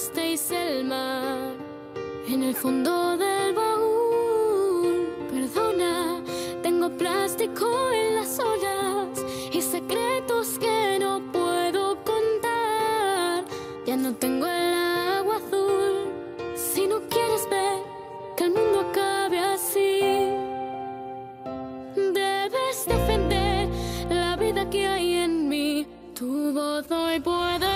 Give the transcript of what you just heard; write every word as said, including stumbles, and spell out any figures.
dejasteis el mar en el fondo del baúl. Perdona, tengo plástico en las olas y secretos que no puedo contar. Ya no tengo el agua azul. Si no quieres ver que el mundo acabe así, debes defender la vida que hay en mí. Tu voz hoy puede